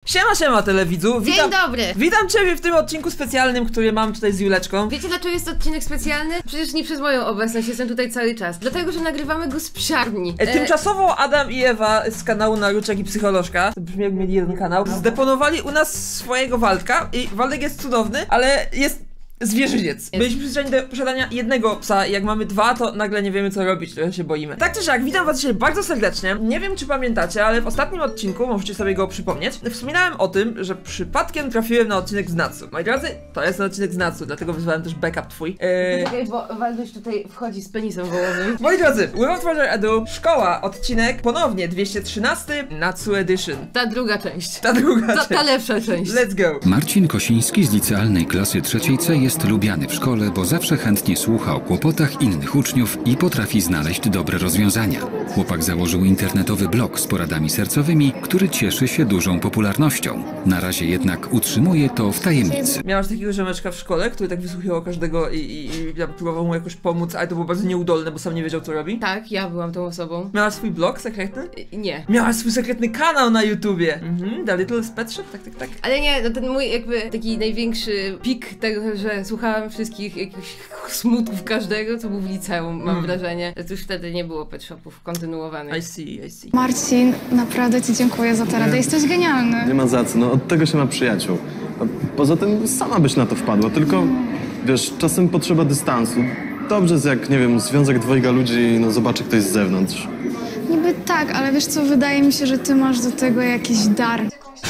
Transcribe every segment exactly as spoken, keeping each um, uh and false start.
Siema, siema telewidzu. Dzień Witam, dobry. Witam ciebie w tym odcinku specjalnym, który mam tutaj z Juleczką. Wiecie, dlaczego jest odcinek specjalny? Przecież nie przez moją obecność, jestem tutaj cały czas. Dlatego, że nagrywamy go z psiarni. E, tymczasowo Adam i Ewa z kanału Naruczek i Psycholożka, to brzmi jak mieli jeden kanał, zdeponowali u nas swojego Waldka i Waldek jest cudowny, ale jest zwierzyniec. Byliśmy przyzwyczajeni do posiadania jednego psa i jak mamy dwa, to nagle nie wiemy co robić, trochę się boimy. Tak czy siak, witam was dzisiaj bardzo serdecznie. Nie wiem czy pamiętacie, ale w ostatnim odcinku, możecie sobie go przypomnieć, wspominałem o tym, że przypadkiem trafiłem na odcinek z Natsu. Moi drodzy, to jest ten odcinek z Natsu, dlatego wyzwałem też backup twój. Eee... Czekaj, bo Walduś tutaj wchodzi z penisem wołowym. Moi drodzy, without further ado, szkoła, odcinek ponownie dwieście trzynasty, Natsu Edition. Ta druga część. Ta druga ta, część. Ta lepsza część. Let's go. Marcin Kosiński z licealnej klasy trzeciej C jest lubiany w szkole, bo zawsze chętnie słucha o kłopotach innych uczniów i potrafi znaleźć dobre rozwiązania. Chłopak założył internetowy blog z poradami sercowymi, który cieszy się dużą popularnością. Na razie jednak utrzymuje to w tajemnicy. Miałaś takiego ziomeczka w szkole, który tak wysłuchiwał każdego i, i, i ja próbował mu jakoś pomóc, ale to było bardzo nieudolne, bo sam nie wiedział co robi? Tak, ja byłam tą osobą. Miałaś swój blog sekretny? Y nie. Miałaś swój sekretny kanał na YouTubie! Mhm, The Little Pet Shop, tak, tak, tak. Ale nie, no ten mój jakby taki największy pik tego, że słuchałam wszystkich jakichś smutków każdego, co był w liceum, mam Hmm. wrażenie. To już wtedy nie było pet shopów kontynuowanych. I see, I see. Marcin, naprawdę ci dziękuję za tę radę, jesteś genialny. Nie ma za co, no od tego się ma przyjaciół. A poza tym sama byś na to wpadła, tylko wiesz, czasem potrzeba dystansu. Dobrze jest jak, nie wiem, związek dwojga ludzi, no zobaczy ktoś z zewnątrz. Niby tak, ale wiesz co, wydaje mi się, że ty masz do tego jakiś dar.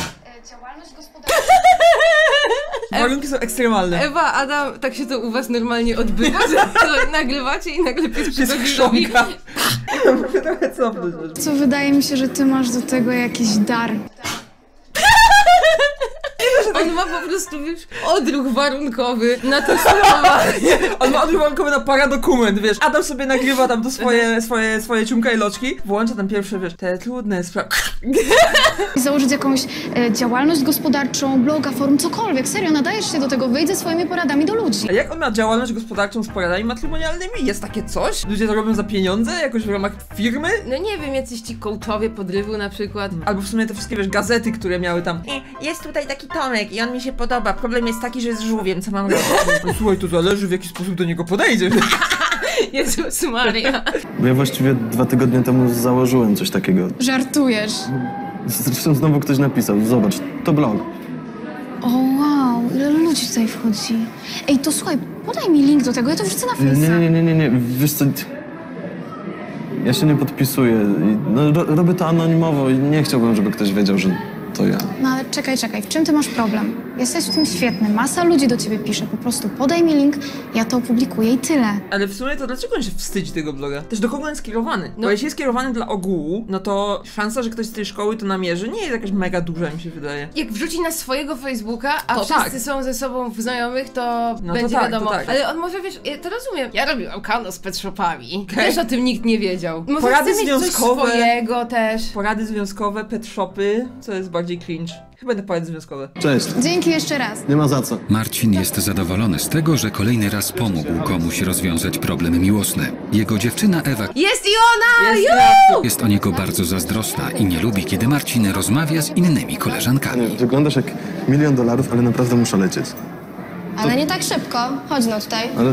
Warunki są ekstremalne. Ewa, Adam, tak się to u was normalnie odbywa, że nagrywacie i nagle pies Pies przychodzi chrząka. Mogę trochę cofnąć. Co wydaje mi się, że ty masz do tego jakiś dar. On ma po prostu, wiesz, odruch warunkowy na to słowa. On ma odruch warunkowy na paradokument, wiesz. Adam sobie nagrywa tam to swoje, swoje, swoje ciumka i loczki. Włącza tam pierwsze, wiesz, te trudne sprawy. I założyć jakąś e, działalność gospodarczą, bloga, forum, cokolwiek. Serio, nadajesz się do tego, wyjdź ze swoimi poradami do ludzi. A jak on ma działalność gospodarczą z poradami matrymonialnymi? Jest takie coś? Ludzie to robią za pieniądze? Jakoś w ramach firmy? No nie wiem, jacyś ci coachowie podrywu na przykład. Albo w sumie te wszystkie, wiesz, gazety, które miały tam jest tutaj taki Tomek i on mi się podoba. Problem jest taki, że jest żółwiem, co mam robić? No, słuchaj, to zależy w jaki sposób do niego podejdziesz. Jezus Maria. Bo ja właściwie dwa tygodnie temu założyłem coś takiego. Żartujesz. Zresztą znowu ktoś napisał, zobacz, to blog. O wow, ile ludzi tutaj wchodzi. Ej, to słuchaj, podaj mi link do tego, ja to wrzucę na Nie, Face'a. nie, nie, nie, nie, wiesz co... Ja się nie podpisuję. No, ro, robię to anonimowo i nie chciałbym, żeby ktoś wiedział, że to ja. No ale czekaj, czekaj, w czym ty masz problem? Jesteś w tym świetny, masa ludzi do ciebie pisze, po prostu podaj mi link, ja to opublikuję i tyle. Ale w sumie to dlaczego on się wstydzi tego bloga? Też do kogo on jest skierowany? No. Bo jeśli jest skierowany dla ogółu, no to szansa, że ktoś z tej szkoły to namierzy, nie jest jakaś mega duża, mi się wydaje. Jak wrzuci na swojego Facebooka, a To wszyscy tak. są ze sobą w znajomych, to No to będzie tak, to wiadomo. tak. Ale on może, wiesz, ja to rozumiem. Ja robiłam kanał z pet shopami. Okej. Też o tym nikt nie wiedział. Może Porady chce mieć coś związkowe. swojego też. Porady związkowe, pet shopy, co jest bardziej cringe? Chyba te porady związkowe. Cześć. Dzięki jeszcze raz. Nie ma za co. Marcin jest zadowolony z tego, że kolejny raz pomógł komuś rozwiązać problem miłosny. Jego dziewczyna Ewa Jest i ona! Jest Ju! Natsu. jest o niego bardzo zazdrosna i nie lubi, kiedy Marcin rozmawia z innymi koleżankami. Nie, wyglądasz jak milion dolarów, ale naprawdę muszę lecieć. Ale nie tak szybko. Chodź no tutaj. Ale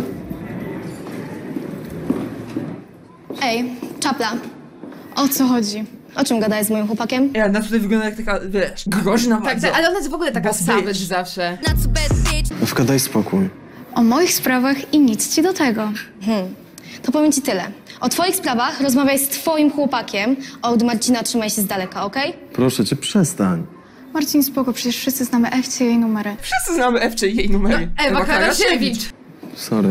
Ej, czapla. O co chodzi? O czym gadałeś z moim chłopakiem? Ja, Natsu tutaj wygląda jak taka, wiesz, groźna Tak, bardzo. tak, ale ona jest w ogóle taka Boss savage bitch. zawsze. Ewka, daj spokój. O moich sprawach i nic ci do tego. Hmm. To powiem ci tyle. O twoich sprawach rozmawiaj z twoim chłopakiem, a od Marcina trzymaj się z daleka, okej? Proszę cię, przestań. Marcin, spoko, przecież wszyscy znamy Ewcie i jej numery. Wszyscy znamy Ewcze i jej numery. Ewa Karasiewicz. Sorry.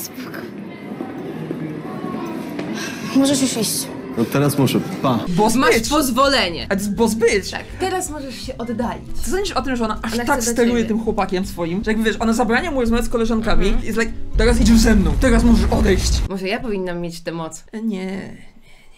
Możesz już iść. No teraz muszę. Pa. Boss Masz bitch. pozwolenie. A to jest boss bitch. Tak, teraz możesz się oddalić. Co sądzisz o tym, że ona aż Ona tak chce do steruje ciebie. tym chłopakiem swoim, że jakby wiesz, ona zabrania mu rozmawiać z koleżankami i jest like, teraz idziesz ze mną, teraz możesz odejść. Może ja powinnam mieć tę moc. E, Nie, nie, nie, nie.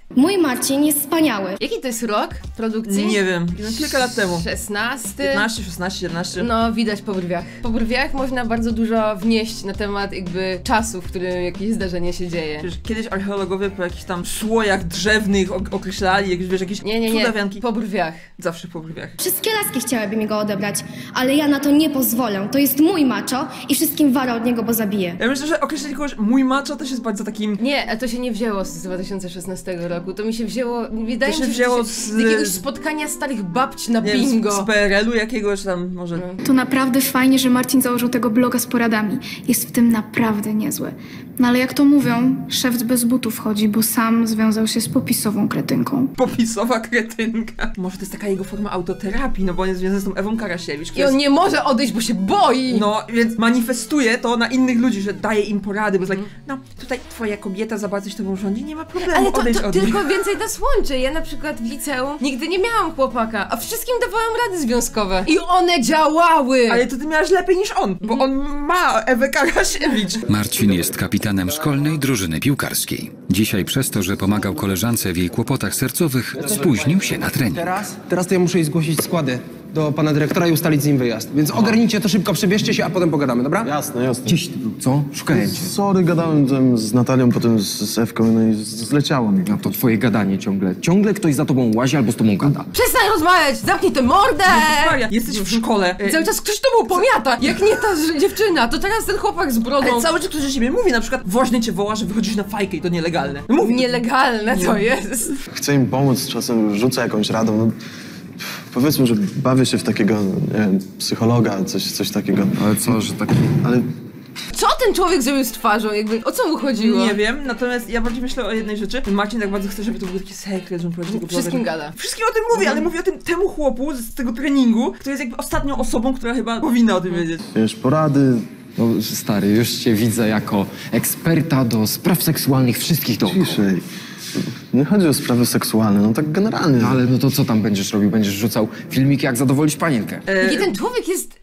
Mój Marcin jest wspaniały. Jaki to jest rok produkcji? Nie wiem, no, kilka lat temu. szesnasty? piętnaście, szesnaście, siedemnaście. No, widać po brwiach. Po brwiach można bardzo dużo wnieść na temat jakby czasu, w którym jakieś zdarzenie się dzieje. Wiesz, kiedyś archeologowie po jakichś tam słojach drzewnych ok określali, jak, wiesz, jakieś Nie, nie, nie, cudawianki. po brwiach. Zawsze po brwiach. Wszystkie laski chciałyby mi go odebrać, ale ja na to nie pozwolę. To jest mój macho i wszystkim wara od niego, bo zabije. Ja myślę, że określenie kogoś mój macho też jest bardzo takim... Nie, a to się nie wzięło z dwa tysiące szesnastego roku. To mi się wzięło, wydaje To mi się się, że wzięło to się, z- z jakiegoś spotkania starych babci na Nie wiem, bingo. z, z P R L u jakiegoś tam może... To naprawdę fajnie, że Marcin założył tego bloga z poradami. Jest w tym naprawdę niezły. No ale jak to mówią, szef bez butów chodzi, bo sam związał się z popisową kretynką. Popisowa kretynka. Może to jest taka jego forma autoterapii, no bo on jest związany z tą Ewą Karasiewicz, I która on jest... nie może odejść, bo się boi! No, więc manifestuje to na innych ludzi, że daje im porady, bo jest like, no, tutaj twoja kobieta za bardzo się tobą rządzi, nie ma problemu, Ale to, odejdź to od nich. tylko więcej nas łączy. Ja na przykład w liceum nigdy nie miałam chłopaka, a wszystkim dawałam rady związkowe. I one działały! Ale to ty miałaś lepiej niż on, bo on ma Ewę Karasiewicz. Marcin jest kapitanem szkolnej drużyny piłkarskiej. Dzisiaj przez to, że pomagał koleżance w jej kłopotach sercowych, spóźnił się na trening. Teraz? Teraz to ja muszę jej zgłosić składy do pana dyrektora i ustalić z nim wyjazd. Więc ogarnijcie to szybko, przebierzcie się, a potem pogadamy, dobra? Jasne, jasne. Gdzieś ty był, co? Szukałem cię. Sorry, gadałem tam z Natalią, potem z, z Ewką, no i z- zleciało mi. No to twoje gadanie ciągle. Ciągle ktoś za tobą łazi albo z tobą gada. Przestań rozmawiać! Zamknij tę mordę! Maria, jesteś w szkole. I cały czas ktoś tobą pomiata! Jak nie ta ż- dziewczyna, to teraz ten chłopak z brodą. Ale cały czas ktoś do siebie mówi, na przykład woźny cię woła, że wychodzisz na fajkę i to nielegalne. Mówi. Nielegalne to jest. Chcę im pomóc, czasem rzucę jakąś radą, no... Powiedzmy, że bawię się w takiego, nie wiem, psychologa, coś, coś takiego. Ale co, że taki... Ale Co ten człowiek zrobił z twarzą? Jakby, o co mu chodziło? Nie wiem, natomiast ja bardziej myślę o jednej rzeczy. Marcin tak bardzo chce, żeby to był taki sekret, że on prowadzi tego bloga, Wszystkim że- gada. Wszystkim o tym mówi, ale mówi o tym temu chłopu z tego treningu, który jest jakby ostatnią osobą, która chyba powinna o tym wiedzieć. wiesz, porady... No stary, już cię widzę jako eksperta do spraw seksualnych wszystkich dookoła. Ciszej. Nie chodzi o sprawy seksualne, no tak generalnie. No ale no to co tam będziesz robił? Będziesz rzucał filmiki, jak zadowolić panienkę. E, Jaki ten człowiek jest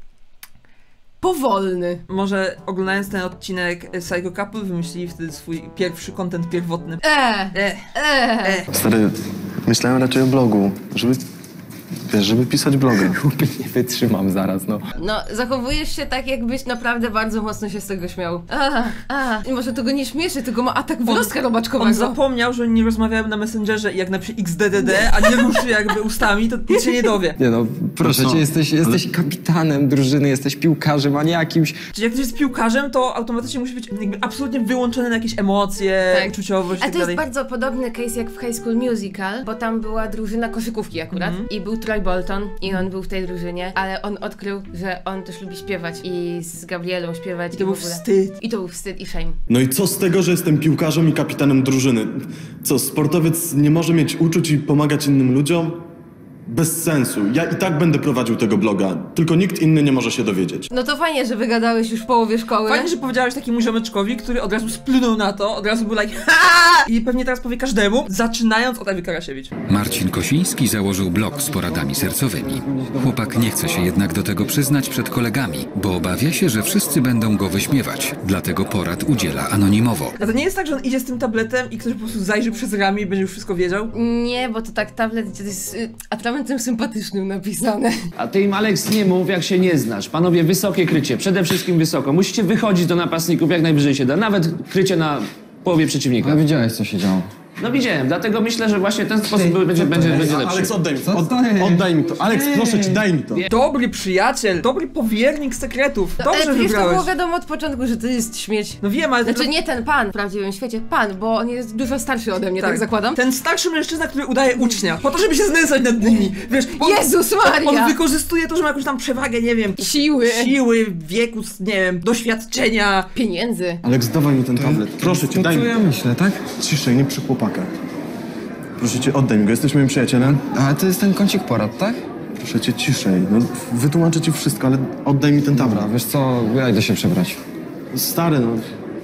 powolny. Może oglądając ten odcinek Psycho Couple wymyślili wtedy swój pierwszy content pierwotny. Eee, E, eee. e. Stary, myślałem raczej o blogu, żeby... Wiesz, żeby pisać bloga. Chłopie, nie wytrzymam zaraz, no. No, zachowujesz się tak, jakbyś naprawdę bardzo mocno się z tego śmiał. A, a. I może to go nie śmieszy, tylko ma atak wyrostka robaczkowego. On zapomniał, że oni nie rozmawiają na Messengerze i jak napisze X D D D, a nie ruszy jakby ustami, to nic się nie dowie. Nie no, proszę No co? cię, jesteś, jesteś kapitanem drużyny, jesteś piłkarzem, a nie jakimś... Czyli jak ktoś jest piłkarzem, to automatycznie musi być jakby absolutnie wyłączony na jakieś emocje, Tak. uczuciowość i A tak to jest dalej. bardzo podobny case jak w High School Musical, bo tam była drużyna koszykówki akurat i był Troy Bolton i on był w tej drużynie, ale on odkrył, że on też lubi śpiewać i z Gabrielą śpiewać I to w był ogóle. wstyd. I to był wstyd i shame. No i co z tego, że jestem piłkarzem i kapitanem drużyny? Co, sportowiec nie może mieć uczuć i pomagać innym ludziom? Bez sensu. Ja i tak będę prowadził tego bloga, tylko nikt inny nie może się dowiedzieć. No to fajnie, że wygadałeś już w połowie szkoły. Fajnie, że powiedziałeś takiemu ziomeczkowi, który od razu splunął na to, od razu był like ha! I pewnie teraz powie każdemu, zaczynając od Ewy Karasiewicz. Marcin Kosiński założył blog z poradami sercowymi. Chłopak nie chce się jednak do tego przyznać przed kolegami, bo obawia się, że wszyscy będą go wyśmiewać. Dlatego porad udziela anonimowo. A to nie jest tak, że on idzie z tym tabletem i ktoś po prostu zajrzy przez ramię i będzie już wszystko wiedział? Nie, bo to tak tablet to jest y, atramentem sympatycznym napisane. A ty im, Alex, nie mów, jak się nie znasz. Panowie, wysokie krycie, przede wszystkim wysoko. Musicie wychodzić do napastników jak najwyżej się da, nawet krycie na połowie przeciwnika. No widziałeś, co się działo. No widziałem, dlatego myślę, że właśnie ten sposób będzie, będzie, będzie lepszy. Aleks, oddaj mi to. Od, oddaj mi to. Aleks, proszę cię, daj mi to. Dobry przyjaciel, dobry powiernik sekretów. Dobrze Ale przecież to wybrałeś. było wiadomo od początku, że to jest śmieć. No wiem, ale... Znaczy nie ten pan w prawdziwym świecie, pan, bo on jest dużo starszy ode mnie, tak, zakładam. Ten starszy mężczyzna, który udaje ucznia, po to, żeby się znęcać nad nimi. Wiesz, on, Jezus Maria! On wykorzystuje to, że ma jakąś tam przewagę, nie wiem... Siły. Siły, wieku, nie wiem, doświadczenia. Pieniędzy. Aleks, dawaj mi ten tablet. Proszę cię, To daj co mi ja to. myślę, tak? Ciszej, nie przy chłopakach. Proszę cię, oddaj mi go, jesteś moim przyjacielem. A to jest ten kącik porad, tak? Proszę cię, ciszej. No, wytłumaczę ci wszystko, ale oddaj mi ten tablet. Dobra, wiesz co, ja idę się przebrać. Stary, no...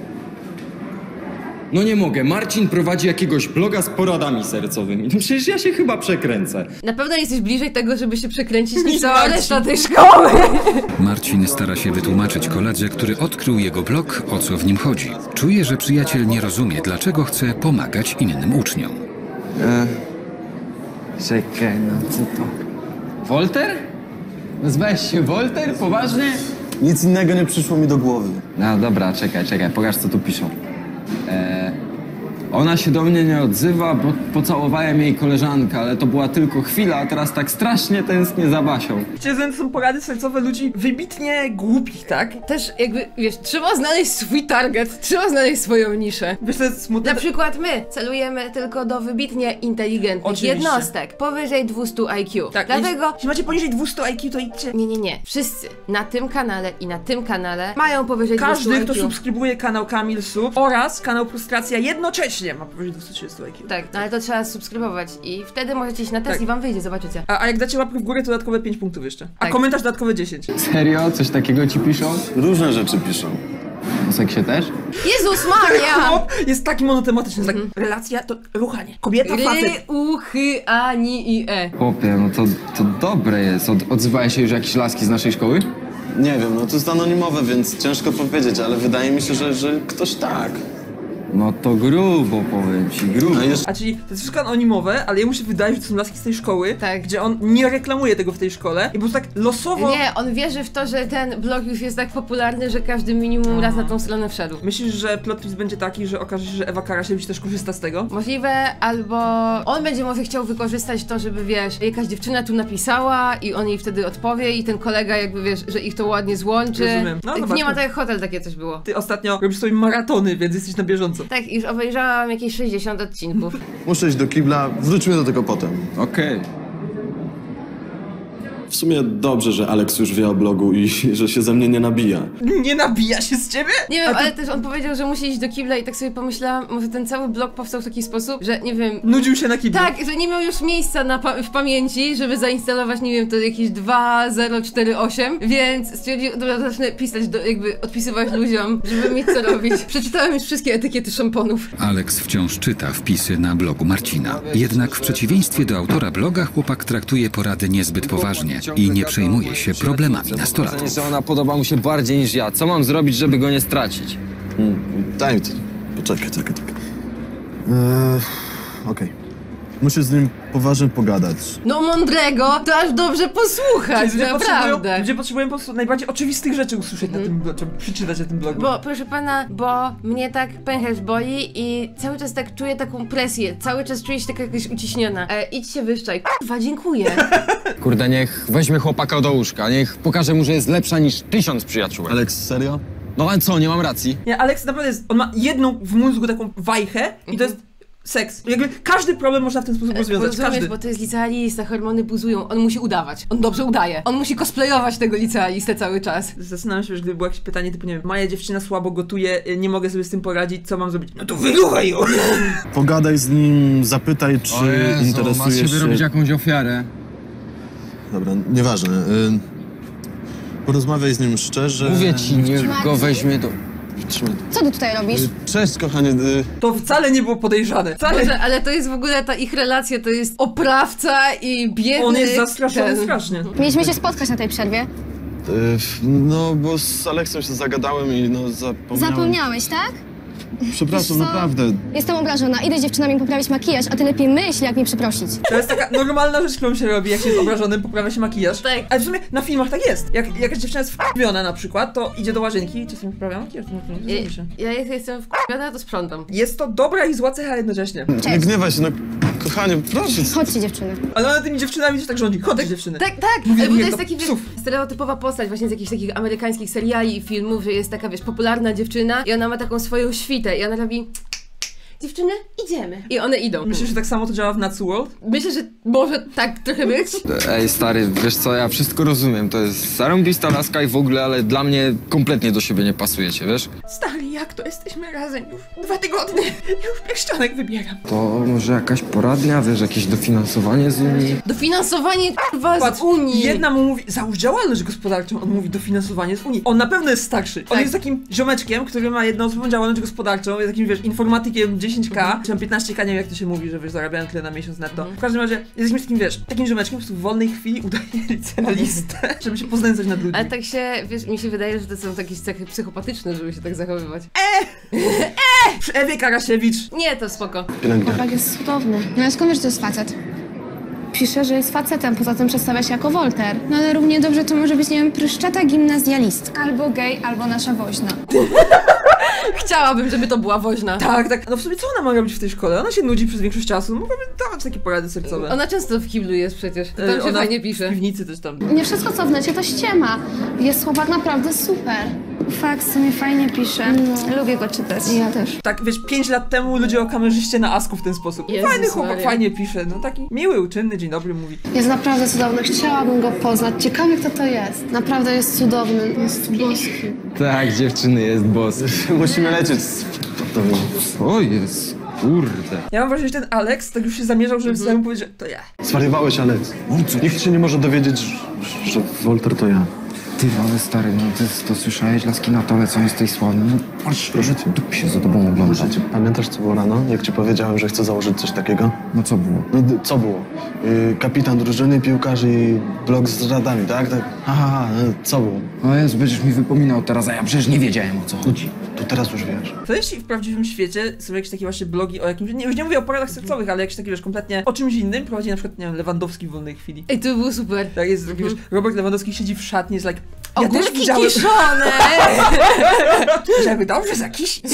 No nie mogę, Marcin prowadzi jakiegoś bloga z poradami sercowymi. No przecież ja się chyba przekręcę. Na pewno jesteś bliżej tego, żeby się przekręcić niż cała Marcin. reszta tej szkoły. Marcin stara się wytłumaczyć koledze, który odkrył jego blog, o co w nim chodzi. Czuje, że przyjaciel nie rozumie, dlaczego chce pomagać innym uczniom. E, czekaj, no co to? Wolter? Nazwałeś się Wolter? Poważnie? Nic innego nie przyszło mi do głowy. No dobra, czekaj, czekaj, pokaż co tu piszą. E, ona się do mnie nie odzywa, bo pocałowałem jej koleżankę, ale to była tylko chwila, a teraz tak strasznie tęsknię za Basią. Wiecie, to są porady sercowe ludzi wybitnie głupich, tak? Też jakby, wiesz, trzeba znaleźć swój target, trzeba znaleźć swoją niszę. Wiesz, to jest smutne. Na przykład my celujemy tylko do wybitnie inteligentnych Oczywiście. jednostek, powyżej dwieście I Q. Tak, Dlatego... jeśli macie poniżej dwieście I Q, to idźcie. Nie, nie, nie. Wszyscy na tym kanale i na tym kanale mają powyżej Każdy, dwieście kto I Q. subskrybuje kanał Kamil Sub oraz kanał Frustracja jednocześnie ma powyżej dwieście trzydzieści I Q. Tak, no ale to trzeba subskrybować i wtedy możecie iść na test Tak. i wam wyjdzie, zobaczycie. A, a jak dacie łapkę w górę, to dodatkowe pięć punktów jeszcze. A Tak. komentarz dodatkowe dziesięć. Serio? Coś takiego ci piszą? Różne rzeczy piszą. O seksie też? Jezus Maria! Chłop jest taki monotematyczny, jest tak, relacja to ruchanie. Kobieta, Ry, facet. u, chy, a, ni i e. Chłopie, no to, to dobre jest. Od, odzywałeś się już jakieś laski z naszej szkoły? Nie wiem, no to jest anonimowe, więc ciężko powiedzieć, ale wydaje mi się, że, że ktoś tak. No to grubo, powiem ci, grubo. A jeszcze A czyli to jest wszystko anonimowe, ale jemu się wydaje, że to są laski z tej szkoły, Tak. gdzie on nie reklamuje tego w tej szkole i po prostu tak losowo... Nie, on wierzy w to, że ten blog już jest tak popularny, że każdy minimum raz na tą stronę wszedł. Myślisz, że plot twist będzie taki, że okaże się, że Ewa Karasiewicz też korzysta z tego? Możliwe, albo on będzie może chciał wykorzystać to, żeby wiesz, jakaś dziewczyna tu napisała i on jej wtedy odpowie i ten kolega jakby wiesz, że ich to ładnie złączy. Rozumiem. No, Tak, zobaczmy. nie ma tak jak hotel, takie coś było. Ty ostatnio robisz sobie maratony, więc jesteś na bieżąco. Tak, już obejrzałam jakieś sześćdziesiąt odcinków. muszę iść do kibla, wróćmy do tego potem. Okej. W sumie dobrze, że Alex już wie o blogu i że się ze mnie nie nabija. Nie nabija się z ciebie? Nie wiem, A ty- ale też on powiedział, że musi iść do kibla i tak sobie pomyślałam, może ten cały blog powstał w taki sposób, że nie wiem... Nudził się na kiblu. Tak, że nie miał już miejsca na pa w pamięci, żeby zainstalować, nie wiem, to jakieś dwa zero cztery osiem, więc stwierdził, dobra, zacznę pisać, do, jakby odpisywać ludziom, żeby mieć co robić. Przeczytałem już wszystkie etykiety szamponów. Alex wciąż czyta wpisy na blogu Marcina. Jednak w przeciwieństwie do autora bloga chłopak traktuje porady niezbyt poważnie i nie przejmuje się problemami nastolatków. że ona podoba mu się bardziej niż ja. Co mam zrobić, żeby go nie stracić? Hmm, daj mi to. Poczekaj, czekaj, czekaj. Eee, Okej. Musisz z nim poważnie pogadać. No mądrego, to aż dobrze posłuchać, Ludzie potrzebują, naprawdę. ludzie potrzebują po prostu najbardziej oczywistych rzeczy usłyszeć na tym blogu, przeczytać na tym blogu. Bo, proszę pana, bo mnie tak pęcherz boli i cały czas tak czuję taką presję, cały czas czuję się tak jakoś uciśniona. E, idź się wyszczaj. Kurwa, dziękuję. Kurde, niech weźmie chłopaka do łóżka, niech pokaże mu, że jest lepsza niż tysiąc przyjaciółek. Alex, serio? No ale co, nie mam racji? Nie, Alex naprawdę jest, on ma jedną w mózgu taką wajchę i to jest seks. Jakby każdy problem można w ten sposób rozwiązać, Rozumiesz, każdy. bo to jest licealista, hormony buzują, on musi udawać. On dobrze udaje. On musi cosplayować tego licealistę cały czas. Zastanawiam się, że gdyby było jakieś pytanie typu, nie wiem, moja dziewczyna słabo gotuje, nie mogę sobie z tym poradzić, co mam zrobić? No to wyruchaj ją! Pogadaj z nim, zapytaj, czy interesuje się... jakąś ofiarę. Dobra, nieważne. Y... Porozmawiaj z nim szczerze. Mówię ci, niech go weźmie do... Trzymaj. Co ty tutaj robisz? Y, Cześć, kochanie. Y... To wcale nie było podejrzane. Wcale. Boże, ale to jest w ogóle ta ich relacja, to jest oprawca i biedny... On jest zastraszony ten. strasznie. Mieliśmy się spotkać na tej przerwie. Y, no, bo z Aleksem się zagadałem i no zapomniałem. Zapomniałeś, tak? Przepraszam, Wiesz co? naprawdę. Jestem obrażona. Idę z dziewczynami poprawić makijaż, a ty lepiej myśl, jak mi przeprosić. To jest taka normalna rzecz, którą się robi, jak się jest obrażonym, poprawia się makijaż. Tak. Ale w sumie na filmach tak jest. Jak jakaś dziewczyna jest wkurwiona na przykład, to idzie do łazienki i czasem poprawia makijaż. To nie Ja, zrobi się. ja jak jestem wkurzona, to sprzątam. Jest to dobra i zła cecha jednocześnie. Nie gniewaj się, no kochanie, proszę. Chodźcie, dziewczyny. Ale ona tymi dziewczynami też tak rządzi. Chodź dziewczyny. Tak, tak, Mówię, ale bo to mówię, jest to taki wiesz, psów. stereotypowa postać właśnie z jakichś takich amerykańskich seriali i filmów, że jest taka, wiesz, popularna dziewczyna i ona ma taką swoją świtę i ona robi... Dziewczyny, idziemy. I one idą. Myślisz, że tak samo to działa w Natsu World? Myślę, że może tak trochę być. Ej, stary, wiesz co, ja wszystko rozumiem. To jest zarąbista laska i w ogóle, ale dla mnie kompletnie do siebie nie pasujecie, wiesz? Stary, jak to jesteśmy razem już dwa tygodnie. Już pierścionek wybieram. To może jakaś poradnia, wiesz, jakieś dofinansowanie z Unii? Dofinansowanie kurwa Patrz, z Unii. jedna mu mówi, załóż działalność gospodarczą, on mówi dofinansowanie z Unii. On na pewno jest starszy. On Tak. jest takim ziomeczkiem, który ma jednoosobową działalność gospodarczą, jest takim, wiesz, informatykiem dziesięć K, czy tam piętnaście K, nie wiem jak to się mówi, że wiesz, zarabiają tyle na miesiąc netto. W każdym razie jest jakimś takim, wiesz, takim ziomeczkiem, po prostu w wolnej chwili udaje licealistę, żeby się poznęcać nad ludźmi. Ale tak się, wiesz, mi się wydaje, że to są jakieś cechy psychopatyczne, żeby się tak zachowywać. E! E! Przy Ewie Karasiewicz. Nie, to spoko. Chłopak jest cudowny. No ale skąd wiesz, że to jest facet? Pisze, że jest facetem, poza tym przedstawia się jako Wolter. No ale równie dobrze to może być, nie wiem, pryszczata gimnazjalistka. Albo gej, albo nasza woźna. Chciałabym, żeby to była woźna. Tak, tak. No w sumie co ona ma robić w tej szkole? Ona się nudzi przez większość czasu. Mogłaby dawać takie porady sercowe. Ona często w kiblu jest przecież. To tam E, się ona fajnie w pisze. piwnicy też tam. Nie wszystko, co w necie, to ściema. Jest chłopak naprawdę super. Fakt, co mi fajnie pisze. No. Lubię go czytać. Ja też. Tak, wiesz, pięć lat temu ludzie o kamerzyście na Asku w ten sposób. Jezus Fajny chłopak, Maria. fajnie pisze. No taki miły, uczynny, dzień dobry mówi. Jest naprawdę cudowny. Chciałabym go poznać. Ciekawe, kto to jest. Naprawdę jest cudowny. Jest boski. Tak, dziewczyny, jest boss. Musimy lecieć z sportowym. O jest, kurde. Ja mam wrażenie, że ten Alex tak już się zamierzał, żeby Mhm. samemu powiedzieć, że to ja. Zwariowałeś, Alex. Nikt się nie może dowiedzieć, że, że Wolter to ja. Ty, ale stary, no ty to słyszałeś, laski na tole, co jest tej sławny? No patrz, proszę cię, tu się za tobą oglądać. Pamiętasz, co było rano, jak ci powiedziałem, że chcę założyć coś takiego? No co było? No d- co było? Yy, kapitan drużyny, piłkarz i blok z radami, tak? tak? Aha, no, co było? O Jezu, będziesz mi wypominał teraz, a ja przecież nie wiedziałem, o co chodzi. To teraz już wiesz. To jeśli w prawdziwym świecie są jakieś takie właśnie blogi o jakimś, nie, już nie mówię o poradach sercowych, ale jakieś takie, wiesz, kompletnie o czymś innym, prowadzi na przykład, nie wiem, Lewandowski w wolnej chwili. Ej, to by było super. Tak jest, taki, wiesz, Robert Lewandowski siedzi w szatni, jest like, ja Ogórki też widziałem, kiszone! żeby dobrze zakisić.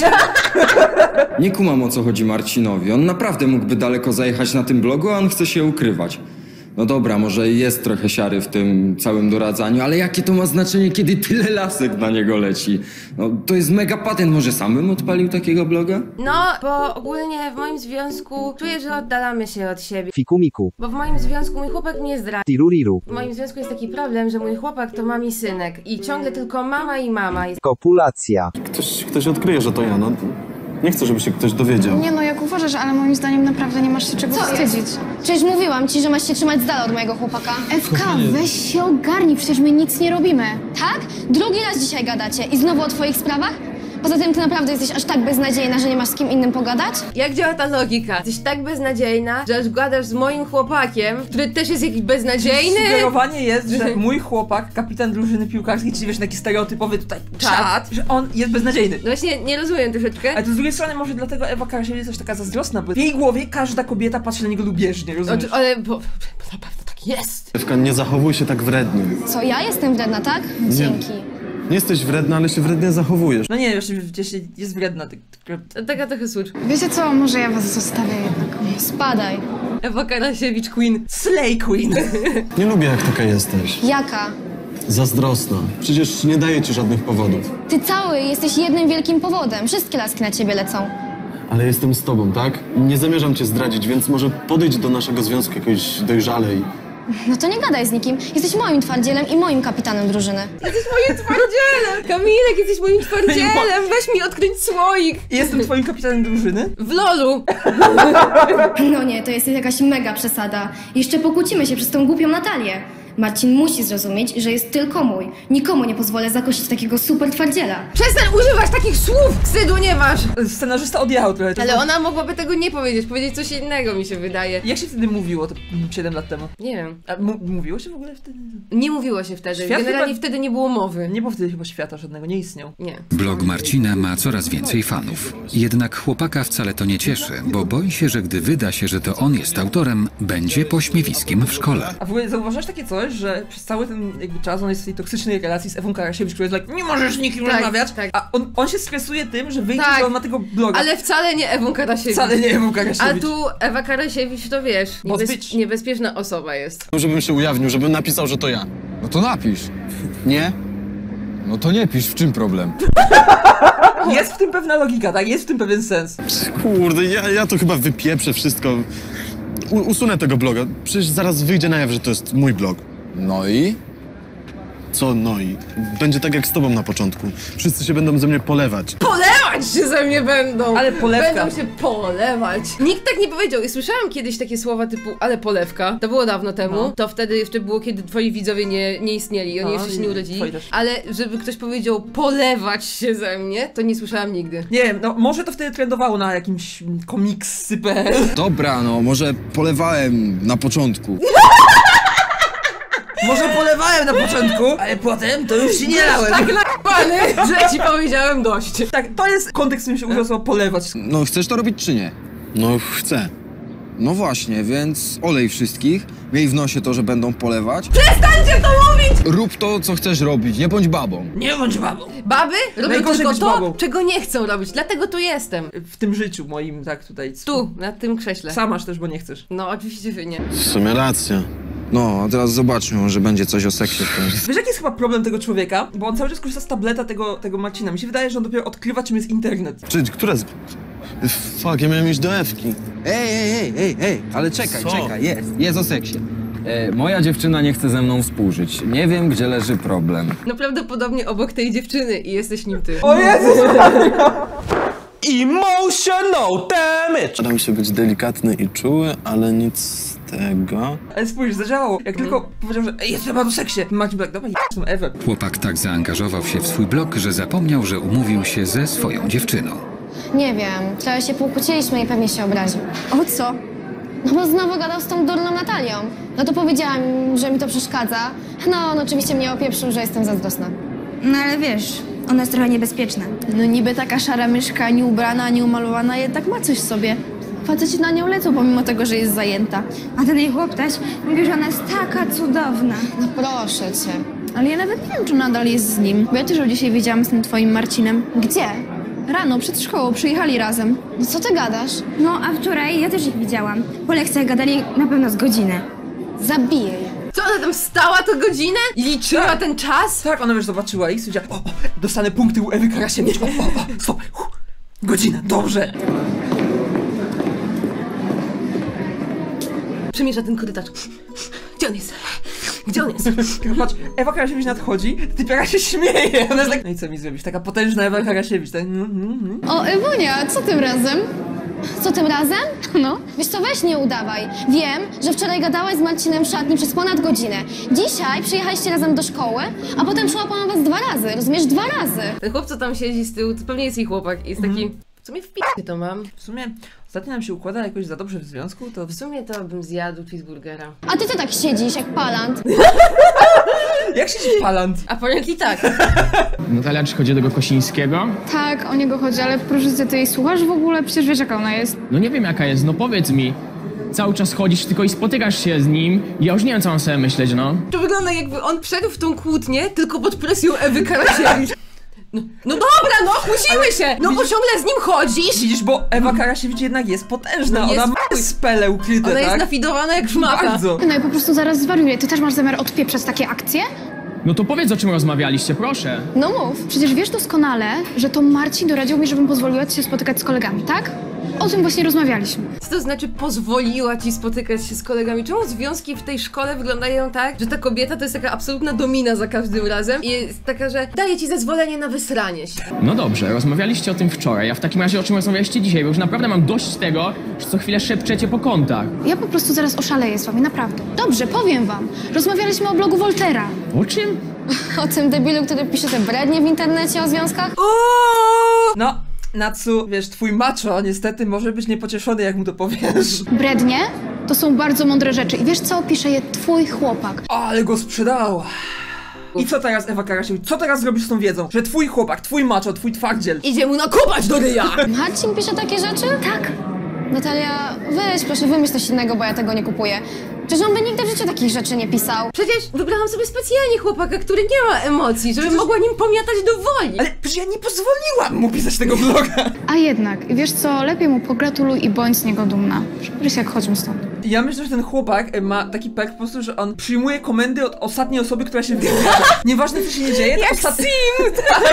Nie kumam, o co chodzi Marcinowi. On naprawdę mógłby daleko zajechać na tym blogu, a on chce się ukrywać. No dobra, może jest trochę siary w tym całym doradzaniu, ale jakie to ma znaczenie, kiedy tyle lasek na niego leci? No to jest mega patent, może sam bym odpalił takiego bloga? No, bo ogólnie w moim związku czuję, że oddalamy się od siebie. Fikumiku, Bo w moim związku mój chłopak mnie zdradza. tiruriru, W moim związku jest taki problem, że mój chłopak to mami synek i ciągle tylko mama i mama jest. kopulacja. Ktoś, ktoś odkryje, że to ja, no. Nie chcę, żeby się ktoś dowiedział. Nie no, jak uważasz, ale moim zdaniem naprawdę nie masz się czego Co wstydzić. Przecież mówiłam ci, że masz się trzymać z dala od mojego chłopaka. Ewka, weź się ogarnij, przecież my nic nie robimy. Tak? Drugi raz dzisiaj gadacie i znowu o twoich sprawach? Poza tym ty naprawdę jesteś aż tak beznadziejna, że nie masz z kim innym pogadać? Jak działa ta logika? Jesteś tak beznadziejna, że aż gadasz z moim chłopakiem, który też jest jakiś beznadziejny. Sugerowanie jest, że mój chłopak, kapitan drużyny piłkarskiej, czyli wiesz, taki stereotypowy tutaj czat, że on jest beznadziejny. No właśnie, nie rozumiem troszeczkę. Ale to z drugiej strony może dlatego Ewa Karasiewicz jest też taka zazdrosna, bo w jej głowie każda kobieta patrzy na niego lubieżnie, rozumiesz? Oczy- Ale, bo, bo na pewno tak jest. Ewka, nie zachowuj się tak wrednie. Co, ja jestem wredna, tak? Dzięki. Nie jesteś wredna, ale się wrednie zachowujesz. No nie, właśnie jeśli jest wredna, tak, tak, Taka trochę słucz. Wiecie co, może ja was zostawię jednak. Spadaj. Ewa Karasiewicz Queen. Slay Queen. Nie lubię, jak taka jesteś. Jaka? Zazdrosna. Przecież nie daję ci żadnych powodów. Ty cały jesteś jednym wielkim powodem. Wszystkie laski na ciebie lecą. Ale jestem z tobą, tak? Nie zamierzam cię zdradzić, więc może podejdź do naszego związku jakoś dojrzalej. No to nie gadaj z nikim. Jesteś moim twardzielem i moim kapitanem drużyny. Jesteś moim twardzielem! Kamilek, jesteś moim twardzielem! Weź mi odkryć słoik! Jestem twoim kapitanem drużyny? W lolu! No nie, to jest jakaś mega przesada. Jeszcze pokłócimy się przez tą głupią Natalię. Marcin musi zrozumieć, że jest tylko mój. Nikomu nie pozwolę zakosić takiego super twardziela. Przestań używać takich słów! Wstydu nie masz! Scenarzysta odjechał trochę. Ale ona mogłaby tego nie powiedzieć, powiedzieć coś innego, mi się wydaje. Jak się wtedy mówiło, to siedem lat temu? Nie wiem. A mu- mówiło się w ogóle wtedy? Nie mówiło się wtedy. Świat Generalnie chyba- wtedy nie było mowy. Nie było wtedy chyba świata żadnego, nie istniał. Nie. Blog Marcina ma coraz więcej fanów. Jednak chłopaka wcale to nie cieszy, bo boi się, że gdy wyda się, że to on jest autorem, będzie pośmiewiskiem w szkole. A w ogóle zauważyłeś takie coś, że przez cały ten jakby czas on jest w tej toksycznej relacji z Ewą Karasiewicz, która jest like, nie możesz z nikim Tak, rozmawiać, tak. a on, on się stresuje tym, że wyjdzie, Tak. że on ma tego bloga. Ale wcale nie Ewą Karasiewicz. Wcale nie Ewą Karasiewicz. A tu Ewa Karasiewicz to wiesz, Boss niebez... bitch. niebezpieczna osoba jest. Żebym się ujawnił, żebym napisał, że to ja. No to napisz. Nie? No to nie pisz, w czym problem? Jest w tym pewna logika, tak? Jest w tym pewien sens. Kurde, ja, ja to chyba wypieprzę wszystko. U, usunę tego bloga. Przecież zaraz wyjdzie na jaw, że to jest mój blog. No i? Co no i? Będzie tak jak z tobą na początku. Wszyscy się będą ze mnie polewać. Polewać się ze mnie będą! Ale polewka. Będą się polewać. Nikt tak nie powiedział. I słyszałam kiedyś takie słowa typu, ale polewka. To było dawno temu. No. To wtedy jeszcze było, kiedy twoi widzowie nie, nie istnieli. Oni No, jeszcze się nie urodzili. twoi też. Ale żeby ktoś powiedział polewać się ze mnie, to nie słyszałam nigdy. Nie wiem, no może to wtedy trendowało na jakimś komiksy kropka p l. Dobra, no może polewałem na początku. Może polewałem na początku, ale potem to już ci nie dałem. Tak nakłany, że ci powiedziałem dość. Tak, to jest kontekst, w którym się używa słowa polewać. No chcesz to robić czy nie? No, chcę. No właśnie, więc olej wszystkich, miej w nosie to, że będą polewać. Przestańcie to mówić! Rób to, co chcesz robić, nie bądź babą. Nie bądź babą. Baby robią Najgorzej tylko być to, babą. czego nie chcą robić, dlatego tu jestem. W tym życiu moim, tak tutaj. Tu, na tym krześle. Sam masz też, bo nie chcesz. No, oczywiście, że nie. W sumie racja. No, a teraz zobaczmy, może będzie coś o seksie w końcu. Wiesz, jaki jest chyba problem tego człowieka? Bo on cały czas korzysta z tableta tego, tego Marcina. Mi się wydaje, że on dopiero odkrywa, czym jest internet. Czy, która z... Fuck, ja miałem iść do Ewki. Ej, ej, ej, ej, ej, ale czekaj, Co? czekaj, jest, jest o seksie. E, moja dziewczyna nie chce ze mną współżyć. Nie wiem, gdzie leży problem. No prawdopodobnie obok tej dziewczyny i jesteś nim ty. O Jezus! Emotional damage! Staram się być delikatny i czuły, ale nic z tego. Ale spójrz, zadziałało. Jak tylko powiedział, że ej, jest chyba o seksie. Marcin tak, dobra, j***ą Ewę. Chłopak tak zaangażował się w swój blog, że zapomniał, że umówił się ze swoją dziewczyną. Nie wiem, trochę się pokłóciliśmy i pewnie się obraził. O co? No bo znowu gadał z tą durną Natalią. No to powiedziałam, że mi to przeszkadza. No on oczywiście mnie opieprzył, że jestem zazdrosna. No ale wiesz, ona jest trochę niebezpieczna. No niby taka szara myszka, nie ubrana, nie umalowana, jednak ma coś w sobie. Faceci na nią lecą, pomimo tego, że jest zajęta. A ten jej chłoptaś mówi, że ona jest taka cudowna. No proszę cię. Ale ja nawet nie wiem, czy nadal jest z nim. Bo ja też dzisiaj wiedziałam z tym twoim Marcinem. Gdzie? Rano, przed szkołą, przyjechali razem. No co ty gadasz? No a wczoraj ja też ich widziałam. Po lekcjach gadali na pewno z godzinę. Zabiję je. Co, ona tam stała to godzinę? I liczyła Tak. ten czas? Tak, ona wiesz, zobaczyła i stwierdziła, o, o, dostanę punkty u Ewy Karasiewicz. O, o, o, stop. Uff, godzina, dobrze. Przemierza ten korytarz. Gdzie on jest? Gdzie on jest? Patrz, Ewa Karasiewicz nadchodzi, typiara się śmieje. Ona jest tak, no i co mi zrobisz? Taka potężna Ewa Karasiewicz, tak? Mm, mm, mm. O, Ewunia, co tym razem? Co tym razem? No. Wiesz co, weź nie udawaj. Wiem, że wczoraj gadałaś z Marcinem w szatni przez ponad godzinę. Dzisiaj przyjechaliście razem do szkoły, a potem przyłapałam was dwa razy. Rozumiesz? Dwa razy. Ten chłop, co tam siedzi z tyłu, to pewnie jest jej chłopak i jest taki... W sumie w p***y to mam. W sumie ostatnio nam się układa jakoś za dobrze w związku, to... W sumie to bym zjadł cheeseburgera. A ty co tak siedzisz jak palant? Jak siedzi palant? A powiem i tak. Natalia, czy chodzi o tego Kosińskiego? Tak, o niego chodzi, ale proszę cię, ty jej słuchasz w ogóle? Przecież wiesz, jaka ona jest. No nie wiem jaka jest, no powiedz mi. Cały czas chodzisz tylko i spotykasz się z nim. Ja już nie wiem, co mam sobie myśleć, no. To wygląda, jakby on wszedł w tą kłótnię tylko pod presją Ewy Karasiewicz. No, no dobra, no kłócimy się! No bo ciągle z nim chodzisz! Widzisz, bo Ewa Karasiewicz jednak jest potężna, No ona jest- ma spele ukryte, Ona tak? jest nafidowana jak szmata. Bardzo. No i po prostu zaraz zwariuję. Ty też masz zamiar odpieprzać takie akcje? No to powiedz, o czym rozmawialiście, proszę. No mów. Przecież wiesz doskonale, że to Marcin doradził mi, żebym pozwoliła ci się spotykać z kolegami, tak? O tym właśnie rozmawialiśmy. Co to znaczy pozwoliła ci spotykać się z kolegami? Czemu związki w tej szkole wyglądają tak, że ta kobieta to jest taka absolutna domina za każdym razem i jest taka, że daje ci zezwolenie na wysranie się. No dobrze, rozmawialiście o tym wczoraj, a w takim razie o czym rozmawialiście dzisiaj? Bo już naprawdę mam dość tego, że co chwilę szepczecie po kątach. Ja po prostu zaraz oszaleję z wami, naprawdę. Dobrze, powiem wam. Rozmawialiśmy o blogu Woltera. O czym? O tym debilu, który pisze te brednie w internecie o związkach? No, Natsu, wiesz, twój macho niestety może być niepocieszony, jak mu to powiesz. Brednie to są bardzo mądre rzeczy i wiesz co? Pisze je twój chłopak. Ale go sprzedała. I co teraz, Ewa Karasiewicz? Co teraz zrobisz z tą wiedzą? Że twój chłopak, twój macho, twój twardziel... Idzie mu nakopać do ryja! Marcin pisze takie rzeczy? Tak. Natalia, weź proszę, wymyśl coś innego, bo ja tego nie kupuję. Przecież on by nigdy w życiu takich rzeczy nie pisał. Przecież wybrałam sobie specjalnie chłopaka, który nie ma emocji, żeby mogła nim pomiatać do woli. Ale przecież ja nie pozwoliłam mu pisać tego bloga. A jednak, wiesz co? Lepiej mu pogratuluj i bądź z niego dumna. Rysiek, chodźmy stąd. Ja myślę, że ten chłopak ma taki perk po prostu, że on przyjmuje komendy od ostatniej osoby, która się wypowiada. Nieważne, co się nie dzieje, to Jak ostatni... Sim!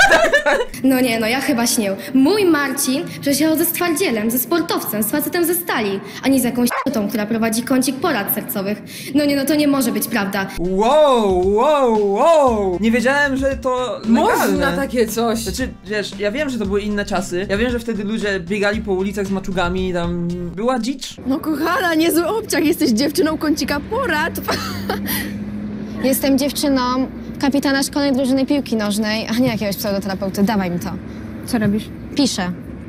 No nie, no ja chyba śnię. Mój Marcin przecież ja ze stwardzielem, ze sportowcem, z facetem ze stali, a nie z jakąś tą, która prowadzi kącik porad sercowych. No nie, no to nie może być prawda. Wow, wow, wow! Nie wiedziałem, że to legalne. Można takie coś. Znaczy, wiesz, ja wiem, że to były inne czasy. Ja wiem, że wtedy ludzie biegali po ulicach z maczugami, tam była dzicz. No kochana, niezły obciach, jesteś dziewczyną kącika porad. Jestem dziewczyną kapitana szkolnej drużyny piłki nożnej, a nie jakiegoś pseudoterapeuty. Dawaj mi to. Co robisz? Piszę.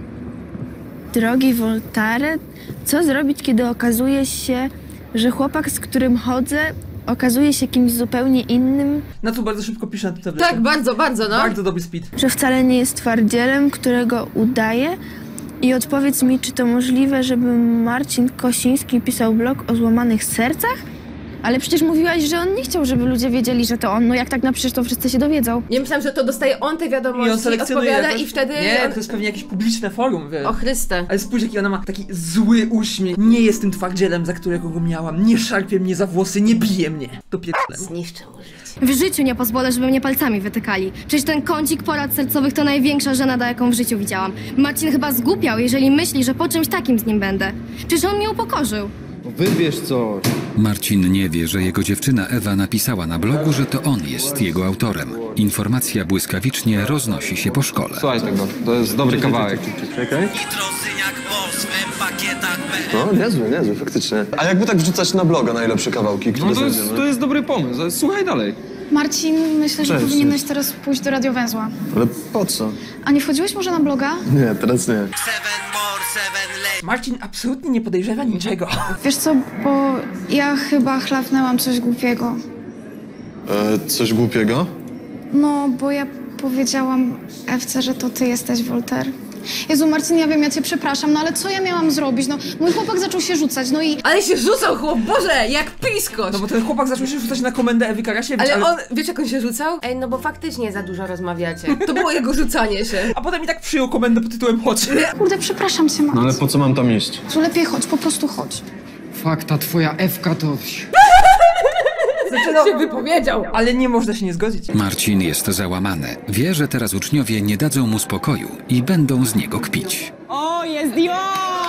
Drogi Voltare, co zrobić, kiedy okazuje się, że chłopak, z którym chodzę, okazuje się kimś zupełnie innym. Na co bardzo szybko pisze na tym tablecie. Tak, bardzo, bardzo, no. Bardzo dobry speed. Że wcale nie jest twardzielem, którego udaje. I odpowiedz mi, czy to możliwe, żeby Marcin Kosiński pisał blog o złamanych sercach? Ale przecież mówiłaś, że on nie chciał, żeby ludzie wiedzieli, że to on. No jak tak napiszesz, to wszyscy się dowiedzą. Ja myślałam, że to dostaje on te wiadomości, I on selekcjonuje odpowiada jakoś... i wtedy... Nie, to jest pewnie jakieś publiczne forum, wiesz. O Chryste. Ale spójrz, jaki ona ma taki zły uśmiech. Nie jestem twardzielem, za którego go miałam. Nie szarpie mnie za włosy, nie bije mnie. To pierdolę. Zniszczę mu życie. W życiu nie pozwolę, żeby mnie palcami wytykali. Przecież ten kącik porad sercowych to największa żenada, jaką w życiu widziałam. Marcin chyba zgłupiał, jeżeli myśli, że po czymś takim z nim będę. Przecież on mnie upokorzył. Wybierz coś. Marcin nie wie, że jego dziewczyna Ewa napisała na blogu, że to on jest jego autorem. Informacja błyskawicznie roznosi się po szkole. Słuchaj tego, to jest dobry kawałek. Czekaj. No, niezły, niezły, faktycznie. A jakby tak wrzucać na bloga najlepsze kawałki, które No to jest, znajdziemy? to jest dobry pomysł, słuchaj dalej. Marcin, myślę, że Cześć. powinieneś teraz pójść do Radiowęzła. Ale po co? A nie wchodziłeś może na bloga? Nie, teraz nie. Marcin absolutnie nie podejrzewa niczego. Wiesz co, bo ja chyba chlapnęłam coś głupiego. E, coś głupiego? No, bo ja powiedziałam Ewce, że to ty jesteś Wolter. Jezu, Marcin, ja wiem, ja cię przepraszam, no ale co ja miałam zrobić? No, mój chłopak zaczął się rzucać, no i... Ale się rzucał, chłop, Boże, jak piskoś! No bo ten chłopak zaczął się rzucać na komendę Ewy Karasiewicz, ale, ale on, wiesz jak on się rzucał? Ej, no bo faktycznie za dużo rozmawiacie. To było jego rzucanie się. A potem i tak przyjął komendę pod tytułem chodź. Kurde, przepraszam cię, Marcin. No ale po co mam tam iść? To lepiej chodź, po prostu chodź. Fakt, ta twoja Ewka to... Zaczyna się wypowiedział. Ale nie można się nie zgodzić. Marcin jest załamany. Wie, że teraz uczniowie nie dadzą mu spokoju i będą z niego kpić. O, jest jo!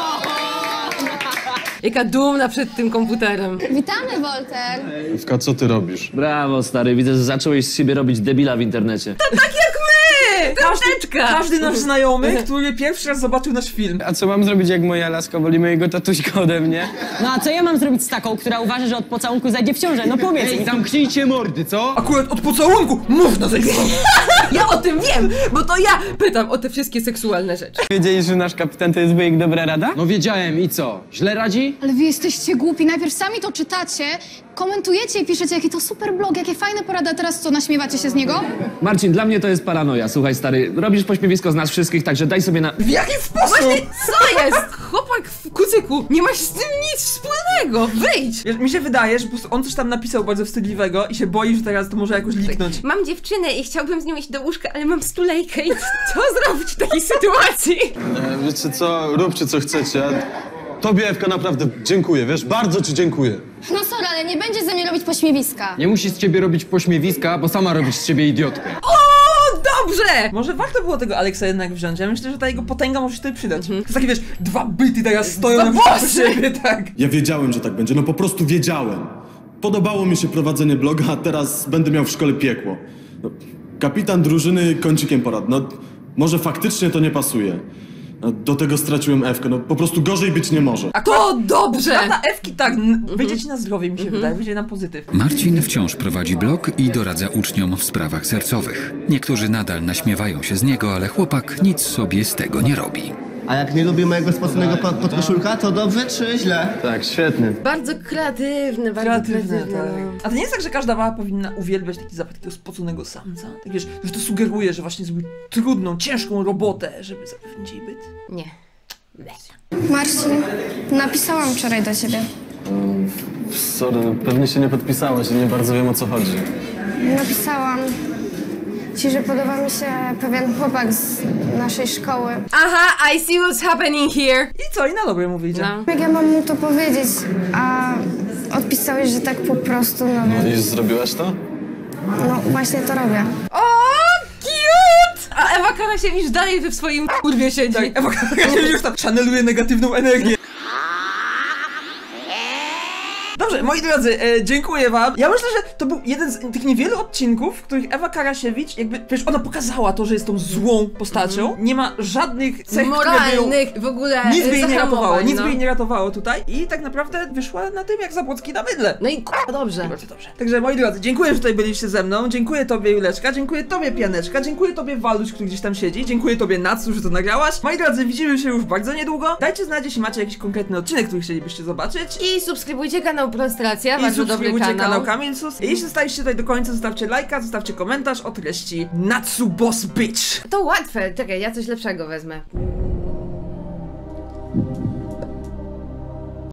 Jaka dumna przed tym komputerem. Witamy, Wolter. Ewka, co ty robisz? Brawo, stary, widzę, że zacząłeś z siebie robić debila w internecie. To tak jak my! Troszeczkę! Każdy nasz znajomy, który pierwszy raz zobaczył nasz film. A co mam zrobić, jak moja laska woli mojego tatuśka ode mnie? No a co ja mam zrobić z taką, która uważa, że od pocałunku zajdzie w ciążę? No powiedz mi. Zamknijcie mordy, co? Akurat od pocałunku można zejść. Ja o tym wiem, bo to ja pytam o te wszystkie seksualne rzeczy. Wiedzieli, że nasz kapitan to jest wujek dobra rada? No wiedziałem i co? Źle radzi? Ale wy jesteście głupi, najpierw sami to czytacie, komentujecie i piszecie, jaki to super blog, jakie fajne porady, a teraz co, naśmiewacie się z niego? Marcin, dla mnie to jest paranoja. Słuchaj, stary, robisz pośmiewisko z nas wszystkich, także daj sobie na... W jaki sposób? Właśnie, co jest? Chłopak w kucyku, nie masz z tym nic wspólnego, wyjdź! Wiesz, mi się wydaje, że po prostu on coś tam napisał bardzo wstydliwego i się boi, że teraz to może jakoś liknąć. Mam dziewczynę i chciałbym z nią iść do łóżka, ale mam stulejkę i co zrobić w takiej sytuacji? E, wiecie co, róbcie co chcecie. Tobie, Ewka, naprawdę dziękuję, wiesz? Bardzo ci dziękuję. No sorry, ale nie będzie ze mnie robić pośmiewiska. Nie musi z ciebie robić pośmiewiska, bo sama robisz z ciebie idiotkę. O, dobrze! Może warto było tego Aleksa jednak wziąć. Ja myślę, że ta jego potęga może się tutaj przydać. To jest takie, wiesz, dwa byty teraz stoją na przeciwko siebie, tak. Ja wiedziałem, że tak będzie, no po prostu wiedziałem. Podobało mi się prowadzenie bloga, a teraz będę miał w szkole piekło. No, kapitan drużyny kącikiem porad. No, może faktycznie to nie pasuje. No, do tego straciłem Ewkę, no po prostu gorzej być nie może. A to dobrze! Prawda, Ewki tak, wyjdzie ci na zdrowie, mi się wydaje, wyjdzie na pozytyw. Marcin wciąż prowadzi blog i doradza uczniom w sprawach sercowych. Niektórzy nadal naśmiewają się z niego, ale chłopak nic sobie z tego nie robi. A jak nie lubię mojego spoconego pod, podkoszulka, to dobrze czy źle? Tak, świetnie. Bardzo kreatywny, bardzo Kreatywne, kreatywny. tak. A to nie jest tak, że każda mama powinna uwielbiać taki zapach takiego spoconego samca? Tak wiesz, że to sugeruje, że właśnie zrobił trudną, ciężką robotę, żeby zapewnić jej byt? Nie. Marcin, napisałam wczoraj do ciebie. Um, sorry, no, pewnie się nie podpisałaś i nie bardzo wiem, o co chodzi. Napisałam ci, że podoba mi się pewien chłopak z naszej szkoły. Aha, I see what's happening here. I co? I na dobre mu wyjdzie. No. Jak ja mam mu to powiedzieć, a odpisałeś, że tak po prostu, no No więc... i zrobiłaś to? No właśnie to robię. O, cute! A Ewa Karasiewicz dalej w swoim kurwie siedzi. Tak, Ewa Karasiewicz już tam channeluje negatywną energię. Dobrze, moi drodzy, e, dziękuję wam. Ja myślę, że to był jeden z tych niewielu odcinków, w których Ewa Karasiewicz jakby, wiesz, ona pokazała to, że jest tą złą postacią. Nie ma żadnych cech, moralnych, w ogóle nic by jej nie ratowało, nic no. by jej nie ratowało tutaj. I tak naprawdę wyszła na tym jak Zabłocki na mydle. No i k***a, dobrze. I bardzo dobrze. Także moi drodzy, dziękuję, że tutaj byliście ze mną. Dziękuję tobie, Juleczka, dziękuję tobie, Pianeczka, dziękuję tobie, Waluś, który gdzieś tam siedzi. Dziękuję tobie, Natsu, że to nagrałaś. Moi drodzy, widzimy się już bardzo niedługo. Dajcie znać, jeśli macie jakiś konkretny odcinek, który chcielibyście zobaczyć. I subskrybujcie kanał Prost Kastracja, I bardzo dobry subskrybujcie kanał. kanał Kamieńcus. Jeśli zostaliście tutaj do końca, zostawcie lajka, zostawcie komentarz o treści Natsu Boss Bitch. To łatwe, czekaj, ja coś lepszego wezmę.